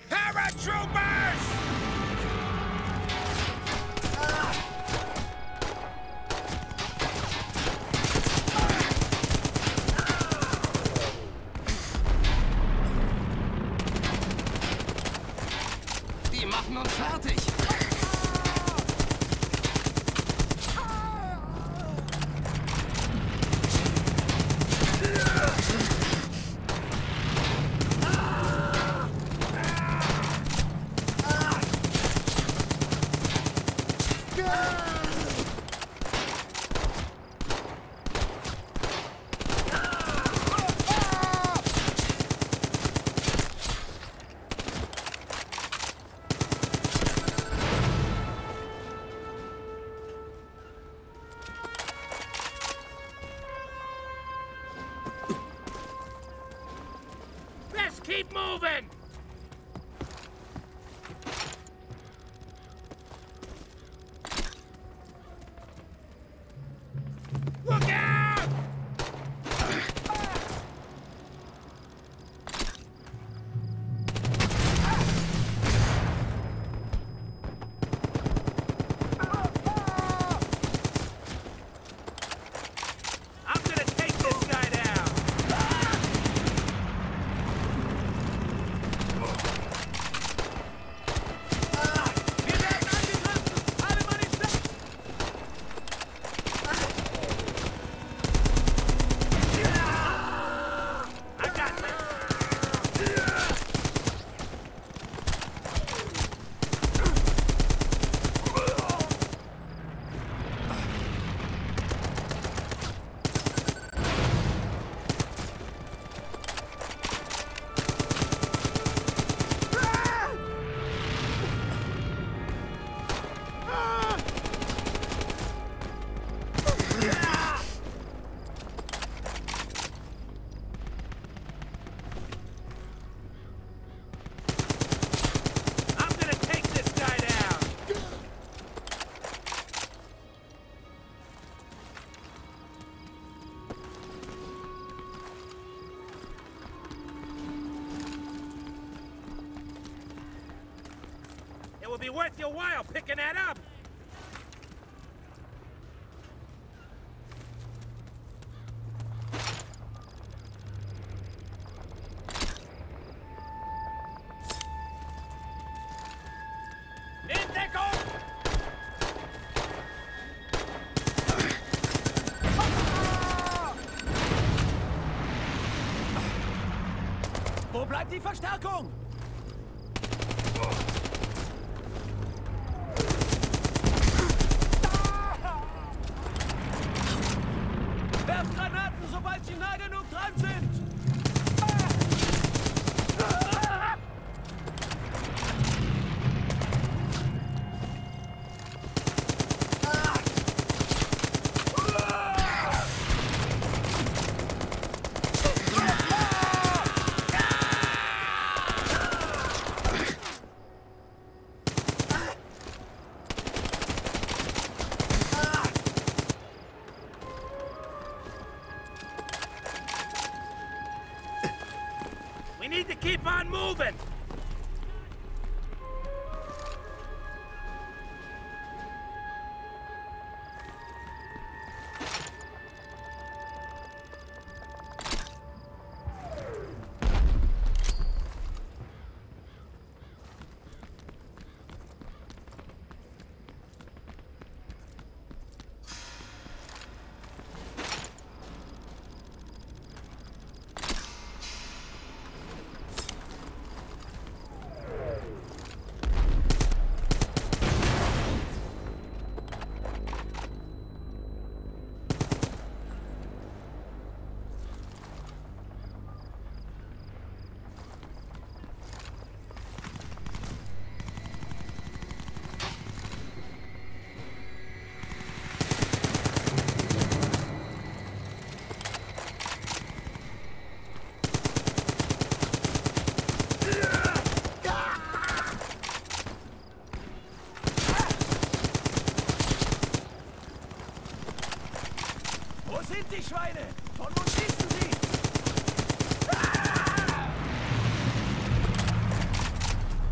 Paratroopers! Die machen uns fertig. Let's keep moving! Look out! I'm gonna take this guy down! Wir werden angegriffen! Alle Mann in Stellung! I got this! I'm gonna take this guy down! It will be worth your while picking that up! In Deckung! Wo bleibt die Verstärkung? Werft Granaten, sobald sie nah genug dran sind! We need to keep on moving! sind die Schweine! Von wo schießen sie?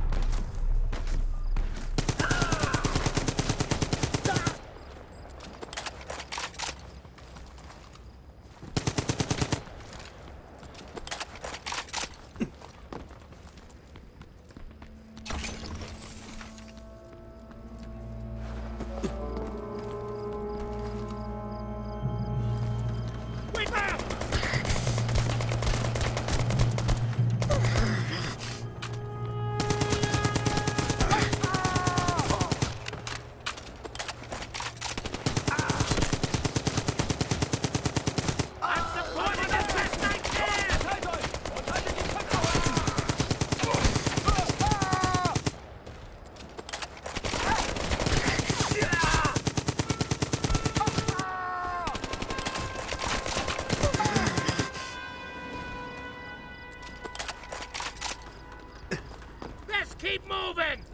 Keep moving!